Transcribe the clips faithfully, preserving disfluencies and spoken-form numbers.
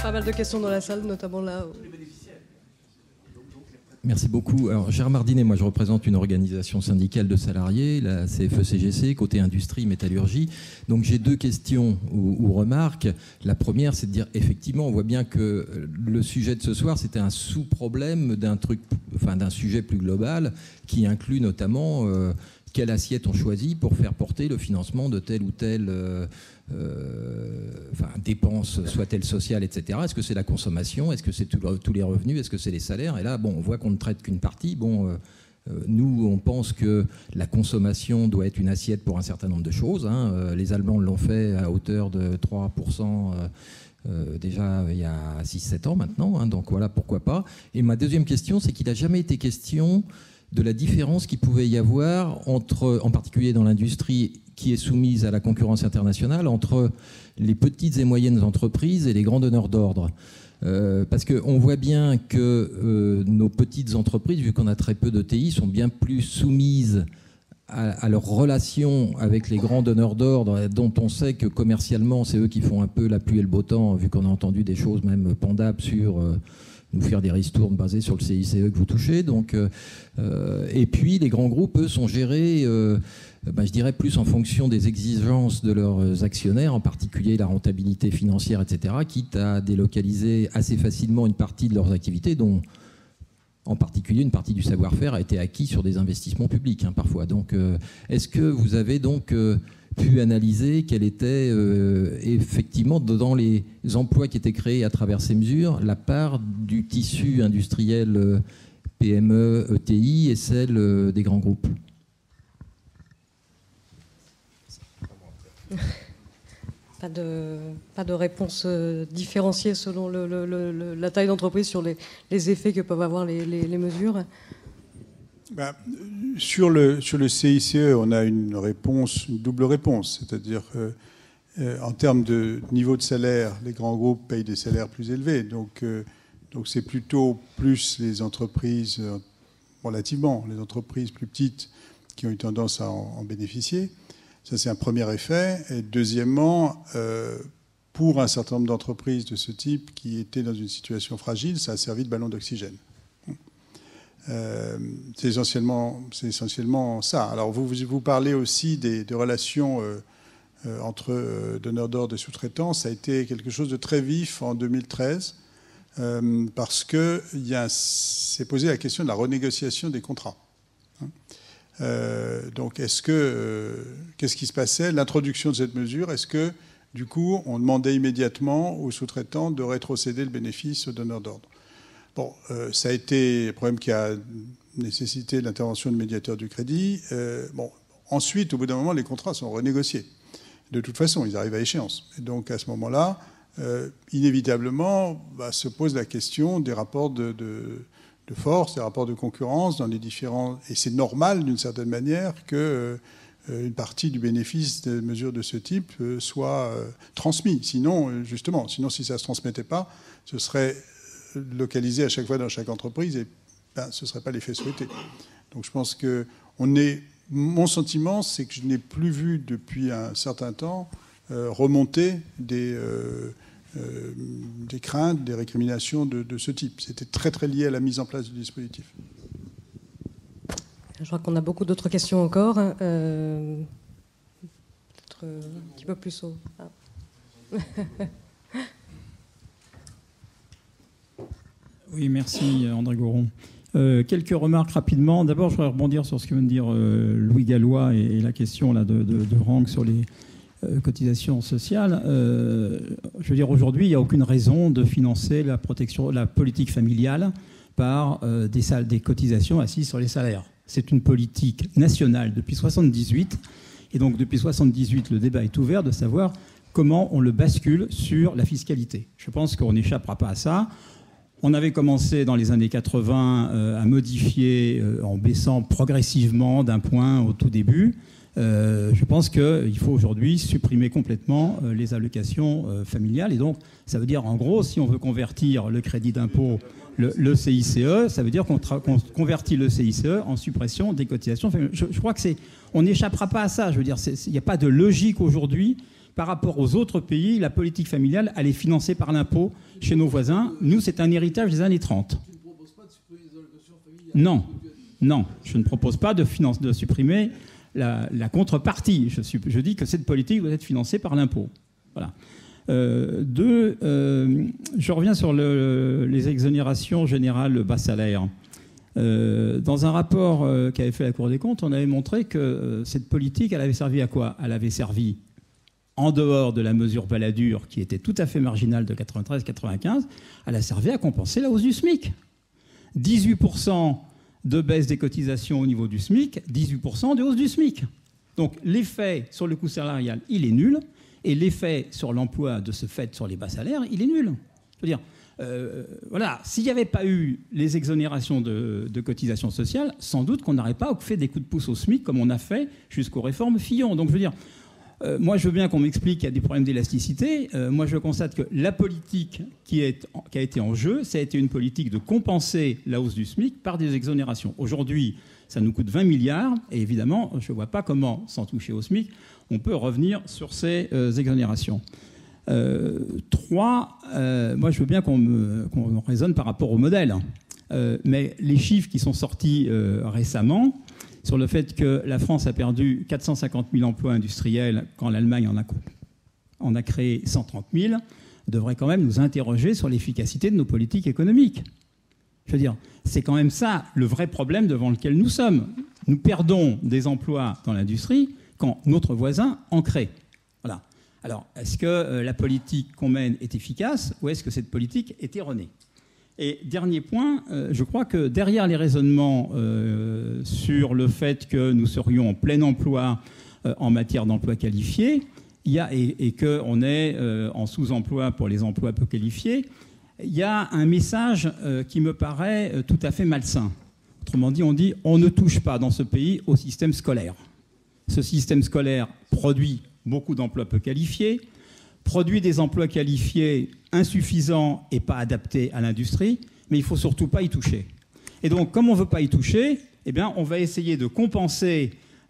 pas mal de questions dans la salle, notamment là. Merci beaucoup. Alors, Gérard Mardinet, moi je représente une organisation syndicale de salariés, la C F E C G C, côté industrie, métallurgie. Donc j'ai deux questions ou, ou remarques. La première, c'est de dire, effectivement, on voit bien que le sujet de ce soir, c'était un sous-problème d'un truc, enfin d'un sujet plus global, qui inclut notamment euh, quelle assiette on choisit pour faire porter le financement de telle ou telle euh, euh, enfin, dépense, soit-elle sociale, et cetera. Est-ce que c'est la consommation? Est-ce que c'est tout, tous les revenus? Est-ce que c'est les salaires? Et là, bon, on voit qu'on ne traite qu'une partie. Bon, euh, euh, nous, on pense que la consommation doit être une assiette pour un certain nombre de choses. Hein. Euh, les Allemands l'ont fait à hauteur de trois pour cent euh, euh, déjà il y a six sept ans maintenant. Hein. Donc voilà, pourquoi pas. Et ma deuxième question, c'est qu'il n'a jamais été question de la différence qu'il pouvait y avoir entre, en particulier dans l'industrie qui est soumise à la concurrence internationale, entre les petites et moyennes entreprises et les grands donneurs d'ordre. Euh, parce qu'on voit bien que euh, nos petites entreprises, vu qu'on a très peu de T I, sont bien plus soumises à, à leurs relations avec les grands donneurs d'ordre, dont on sait que commercialement, c'est eux qui font un peu la pluie et le beau temps, vu qu'on a entendu des choses même pendables sur... Euh, nous faire des ristournes basées sur le C I C E que vous touchez. Donc, euh, et puis, les grands groupes, eux, sont gérés, euh, ben, je dirais, plus en fonction des exigences de leurs actionnaires, en particulier la rentabilité financière, et cetera, quitte à délocaliser assez facilement une partie de leurs activités, dont, en particulier, une partie du savoir-faire a été acquis sur des investissements publics, hein, parfois. Donc, euh, est-ce que vous avez donc... Euh, pu analyser quelle était euh, effectivement dans les emplois qui étaient créés à travers ces mesures la part du tissu industriel euh, P M E, E T I et celle euh, des grands groupes? Pas de, pas de réponse euh, différenciée selon le, le, le, la taille d'entreprise sur les, les effets que peuvent avoir les, les, les mesures. Ben, sur, le, sur le C I C E, on a une réponse, une double réponse. C'est-à-dire qu'en euh, termes de niveau de salaire, les grands groupes payent des salaires plus élevés. Donc, euh, donc c'est plutôt plus les entreprises, euh, relativement, les entreprises plus petites qui ont eu tendance à en, en bénéficier. Ça, c'est un premier effet. Et deuxièmement, euh, pour un certain nombre d'entreprises de ce type qui étaient dans une situation fragile, ça a servi de ballon d'oxygène. Euh, c'est essentiellement, c'est essentiellement ça. Alors vous, vous parlez aussi des, des relations euh, euh, entre euh, donneurs d'ordre et sous-traitants. Ça a été quelque chose de très vif en deux mille treize euh, parce que s'est posé la question de la renégociation des contrats. Hein euh, donc est-ce que euh, qu'est-ce qui se passait? L'introduction de cette mesure, est-ce que du coup on demandait immédiatement aux sous-traitants de rétrocéder le bénéfice aux donneurs d'ordre? Bon, euh, ça a été un problème qui a nécessité l'intervention de médiateurs du crédit. Euh, bon, ensuite, au bout d'un moment, les contrats sont renégociés. De toute façon, ils arrivent à échéance. Et donc, à ce moment-là, euh, inévitablement, bah, se pose la question des rapports de, de, de force, des rapports de concurrence dans les différents... Et c'est normal, d'une certaine manière, que euh, une partie du bénéfice des mesures de ce type euh, soit euh, transmis. Sinon, justement, sinon, si ça ne se transmettait pas, ce serait... localisé à chaque fois dans chaque entreprise, et ben, ce ne serait pas l'effet souhaité. Donc je pense que on est, mon sentiment, c'est que je n'ai plus vu depuis un certain temps euh, remonter des, euh, euh, des craintes, des récriminations de, de ce type. C'était très très lié à la mise en place du dispositif. Je crois qu'on a beaucoup d'autres questions encore. Euh, peut-être un petit peu plus haut. Ah. Oui, merci André Goron. Euh, quelques remarques rapidement. D'abord, je voudrais rebondir sur ce que vient de dire euh, Louis Gallois et, et la question là, de, de, de Rank sur les euh, cotisations sociales. Euh, je veux dire, aujourd'hui, il n'y a aucune raison de financer la protection, la politique familiale par euh, des, salles, des cotisations assises sur les salaires. C'est une politique nationale depuis soixante-dix-huit. Et donc, depuis soixante-dix-huit, le débat est ouvert de savoir comment on le bascule sur la fiscalité. Je pense qu'on n'échappera pas à ça. On avait commencé dans les années quatre-vingts euh, à modifier euh, en baissant progressivement d'un point au tout début. Euh, je pense qu'il faut aujourd'hui supprimer complètement euh, les allocations euh, familiales. Et donc, ça veut dire, en gros, si on veut convertir le crédit d'impôt, le, le C I C E, ça veut dire qu'on, tra- qu'on convertit le C I C E en suppression des cotisations familiales. Je, je crois que c'est, on n'échappera pas à ça. Je veux dire, il n'y a pas de logique aujourd'hui par rapport aux autres pays, la politique familiale, elle est financée par l'impôt chez nos voisins. Nous, c'est un héritage des années trente. Tu ne proposes pas de supprimer les allocations familiales? Non, non, je ne propose pas de, finance, de supprimer la, la contrepartie. Je, suis, je dis que cette politique doit être financée par l'impôt. Voilà. Euh, deux, euh, je reviens sur le, les exonérations générales bas salaire. Euh, dans un rapport euh, qu'avait fait la Cour des comptes, on avait montré que euh, cette politique, elle avait servi à quoi? Elle avait servi, en dehors de la mesure Balladur, qui était tout à fait marginale de quatre-vingt-treize quatre-vingt-quinze, elle a servi à compenser la hausse du SMIC. dix-huit pour cent de baisse des cotisations au niveau du SMIC, dix-huit pour cent de hausse du SMIC. Donc l'effet sur le coût salarial, il est nul, et l'effet sur l'emploi de ce fait sur les bas salaires, il est nul. Je veux dire, Euh, voilà, s'il n'y avait pas eu les exonérations de, de cotisations sociales, sans doute qu'on n'aurait pas fait des coups de pouce au SMIC comme on a fait jusqu'aux réformes Fillon. Donc je veux dire, euh, moi je veux bien qu'on m'explique qu'il y a des problèmes d'élasticité. Euh, moi je constate que la politique qui, est, qui a été en jeu, ça a été une politique de compenser la hausse du SMIC par des exonérations. Aujourd'hui, ça nous coûte vingt milliards et évidemment, je ne vois pas comment, sans toucher au SMIC, on peut revenir sur ces euh, exonérations. Euh, trois, euh, moi je veux bien qu'on, me, qu'on raisonne par rapport au modèle, euh, mais les chiffres qui sont sortis euh, récemment sur le fait que la France a perdu quatre cent cinquante mille emplois industriels quand l'Allemagne en a, en a créé cent trente mille devraient quand même nous interroger sur l'efficacité de nos politiques économiques. Je veux dire, c'est quand même ça le vrai problème devant lequel nous sommes. Nous perdons des emplois dans l'industrie quand notre voisin en crée. Voilà. Alors, est-ce que euh, la politique qu'on mène est efficace ou est-ce que cette politique est erronée? Et dernier point, euh, je crois que derrière les raisonnements euh, sur le fait que nous serions en plein emploi euh, en matière d'emploi qualifié, il y a, et, et qu'on est euh, en sous-emploi pour les emplois peu qualifiés, il y a un message euh, qui me paraît euh, tout à fait malsain. Autrement dit, on dit on ne touche pas dans ce pays au système scolaire. Ce système scolaire produit beaucoup d'emplois peu qualifiés, produit des emplois qualifiés insuffisants et pas adaptés à l'industrie, mais il ne faut surtout pas y toucher. Et donc, comme on ne veut pas y toucher, eh bien, on va essayer de compenser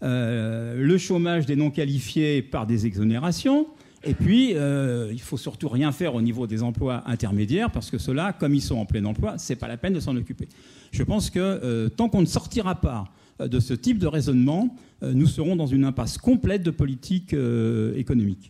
euh, le chômage des non-qualifiés par des exonérations, et puis euh, il ne faut surtout rien faire au niveau des emplois intermédiaires, parce que ceux-là, comme ils sont en plein emploi, ce n'est pas la peine de s'en occuper. Je pense que euh, tant qu'on ne sortira pas de ce type de raisonnement, nous serons dans une impasse complète de politique euh, économique.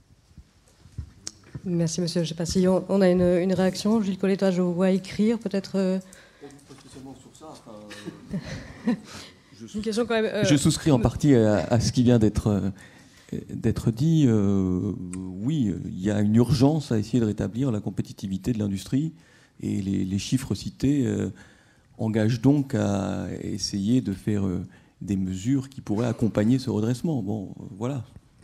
Merci, monsieur. Je ne sais pas si on, on a une, une réaction. Gilles Collet, toi, je vois écrire, peut-être... Euh... Pas spécialement sur ça. Enfin, je, une question quand même... Euh... je souscris en partie à, à ce qui vient d'être, d'être dit. Euh, oui, il y a une urgence à essayer de rétablir la compétitivité de l'industrie. Et les, les chiffres cités euh, engagent donc à essayer de faire... Euh, des mesures qui pourraient accompagner ce redressement. Bon, euh, voilà.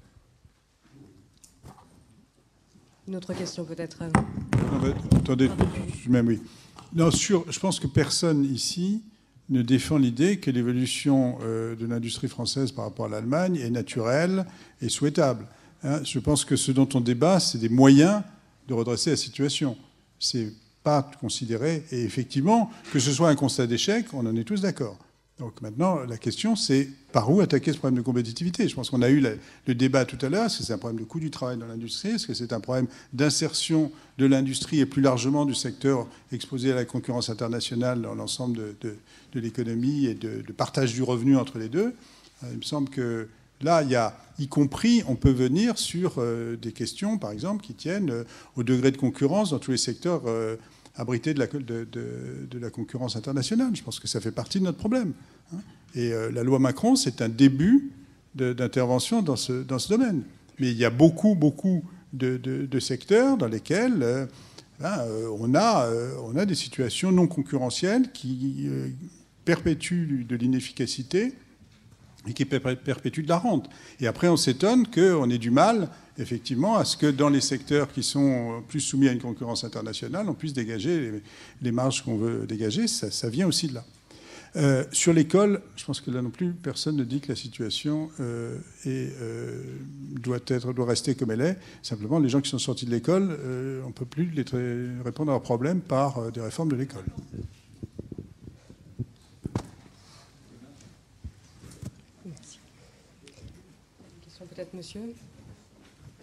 Une autre question peut-être. Non, mais, attendez, même oui. Non, sur, je pense que personne ici ne défend l'idée que l'évolution euh, de l'industrie française par rapport à l'Allemagne est naturelle et souhaitable. Hein, je pense que ce dont on débat, c'est des moyens de redresser la situation. C'est pas considéré, et effectivement, que ce soit un constat d'échec, on en est tous d'accord. Donc maintenant, la question, c'est par où attaquer ce problème de compétitivité. Je pense qu'on a eu la, le débat tout à l'heure. Est-ce que c'est un problème de coût du travail dans l'industrie? Est-ce que c'est un problème d'insertion de l'industrie et plus largement du secteur exposé à la concurrence internationale dans l'ensemble de, de, de l'économie et de, de partage du revenu entre les deux? Il me semble que là, il y a, y compris, on peut venir sur euh, des questions, par exemple, qui tiennent euh, au degré de concurrence dans tous les secteurs euh, abrité de la, de, de, de la concurrence internationale. Je pense que ça fait partie de notre problème. Et euh, la loi Macron, c'est un début de, d'intervention dans ce, dans ce domaine. Mais il y a beaucoup, beaucoup de, de, de secteurs dans lesquels euh, ben, euh, on, a, euh, on a des situations non concurrentielles qui euh, perpétuent de l'inefficacité et qui perpétuent de la rente. Et après, on s'étonne qu'on ait du mal, effectivement, à ce que dans les secteurs qui sont plus soumis à une concurrence internationale, on puisse dégager les, les marges qu'on veut dégager. Ça, ça vient aussi de là. Euh, sur l'école, je pense que là non plus, personne ne dit que la situation euh, est, euh, doit, être, doit rester comme elle est. Simplement, les gens qui sont sortis de l'école, euh, on ne peut plus les tra- répondre à leurs problèmes par euh, des réformes de l'école. Merci. Une question peut-être, monsieur ?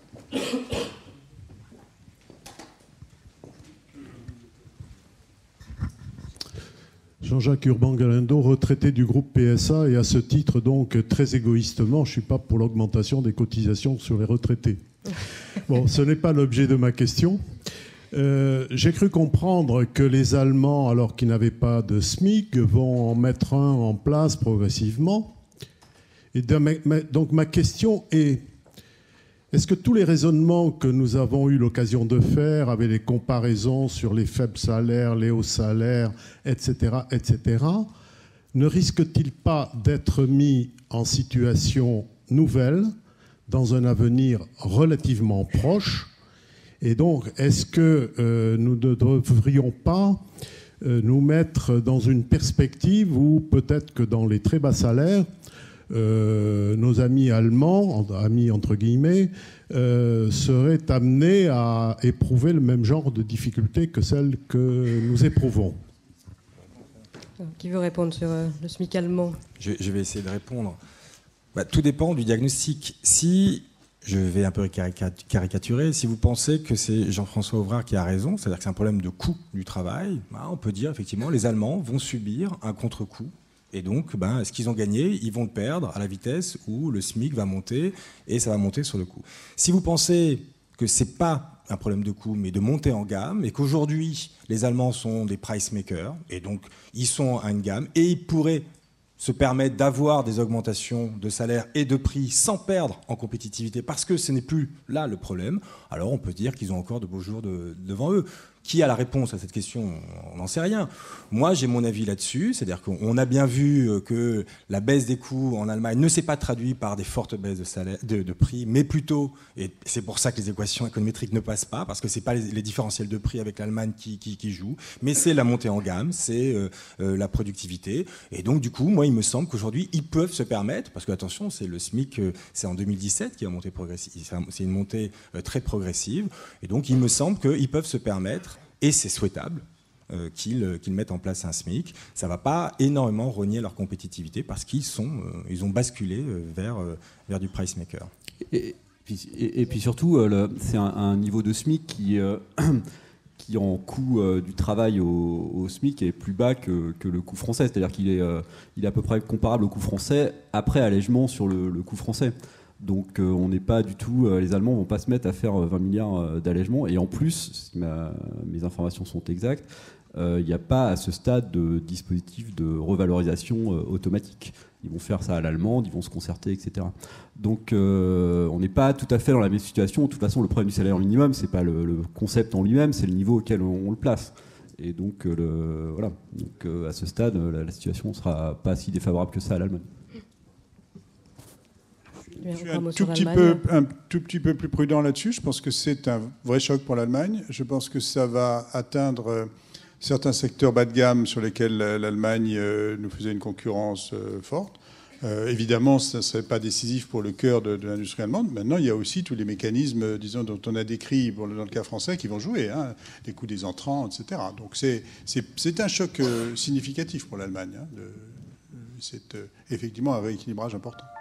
Jean-Jacques Urban-Galindo, retraité du groupe P S A, et à ce titre, donc, très égoïstement, je ne suis pas pour l'augmentation des cotisations sur les retraités. Bon, ce n'est pas l'objet de ma question. Euh, j'ai cru comprendre que les Allemands, alors qu'ils n'avaient pas de SMIC, vont en mettre un en place progressivement. Et donc ma question est, est-ce que tous les raisonnements que nous avons eu l'occasion de faire avec les comparaisons sur les faibles salaires, les hauts salaires, et cetera, et cetera, ne risquent-ils pas d'être mis en situation nouvelle dans un avenir relativement proche? Et donc, est-ce que euh, nous ne devrions pas euh, nous mettre dans une perspective où peut-être que dans les très bas salaires, Euh, nos amis allemands, amis entre guillemets, euh, seraient amenés à éprouver le même genre de difficultés que celles que nous éprouvons. Qui veut répondre sur euh, le SMIC allemand? je, je vais essayer de répondre. Bah, tout dépend du diagnostic. Si, je vais un peu caricaturer, si vous pensez que c'est Jean-François Auvrard qui a raison, c'est-à-dire que c'est un problème de coût du travail, bah, on peut dire effectivement les Allemands vont subir un contre-coup. Et donc, ben, ce qu'ils ont gagné, ils vont le perdre à la vitesse où le SMIC va monter et ça va monter sur le coût. Si vous pensez que ce n'est pas un problème de coût, mais de monter en gamme, et qu'aujourd'hui, les Allemands sont des price makers, et donc ils sont à une gamme, et ils pourraient se permettre d'avoir des augmentations de salaire et de prix sans perdre en compétitivité, parce que ce n'est plus là le problème, alors on peut dire qu'ils ont encore de beaux jours de, devant eux. Qui a la réponse à cette question? On n'en sait rien. Moi, j'ai mon avis là-dessus. C'est-à-dire qu'on a bien vu que la baisse des coûts en Allemagne ne s'est pas traduite par des fortes baisses de, salaire, de, de prix, mais plutôt, et c'est pour ça que les équations économétriques ne passent pas, parce que ce n'est pas les, les différentiels de prix avec l'Allemagne qui, qui, qui jouent, mais c'est la montée en gamme, c'est euh, euh, la productivité. Et donc, du coup, moi, il me semble qu'aujourd'hui, ils peuvent se permettre, parce que, attention, c'est le SMIC, euh, c'est en deux mille dix-sept qui a monté progressive, c'est une montée euh, très progressive. Et donc, il me semble qu'ils peuvent se permettre, et c'est souhaitable euh, qu'ils euh, qu'ils mettent en place un SMIC. Ça ne va pas énormément rogner leur compétitivité parce qu'ils sont, euh, ils ont basculé euh, vers, euh, vers du price maker. Et, et, et puis surtout, euh, c'est un, un niveau de SMIC qui, euh, qui en coût euh, du travail au, au SMIC est plus bas que, que le coût français. C'est-à-dire qu'il est, euh, il est à peu près comparable au coût français après allègement sur le, le coût français. Donc euh, on n'est pas du tout, euh, les Allemands ne vont pas se mettre à faire vingt milliards euh, d'allègements. Et en plus, si ma, mes informations sont exactes, il euh, n'y a pas à ce stade de dispositif de revalorisation euh, automatique. Ils vont faire ça à l'allemande, ils vont se concerter, et cetera. Donc euh, on n'est pas tout à fait dans la même situation. De toute façon, le problème du salaire minimum, ce n'est pas le, le concept en lui-même, c'est le niveau auquel on, on le place. Et donc, euh, le, voilà. donc euh, à ce stade, la, la situation ne sera pas si défavorable que ça à l'Allemagne. Je suis un tout, petit peu, un tout petit peu plus prudent là-dessus. Je pense que c'est un vrai choc pour l'Allemagne. Je pense que ça va atteindre certains secteurs bas de gamme sur lesquels l'Allemagne nous faisait une concurrence forte. Euh, évidemment, ça ne serait pas décisif pour le cœur de, de l'industrie allemande. Maintenant, il y a aussi tous les mécanismes, disons, dont on a décrit bon, dans le cas français qui vont jouer, hein, les coûts des entrants, et cetera. Donc c'est un choc significatif pour l'Allemagne. Hein, c'est effectivement un rééquilibrage important.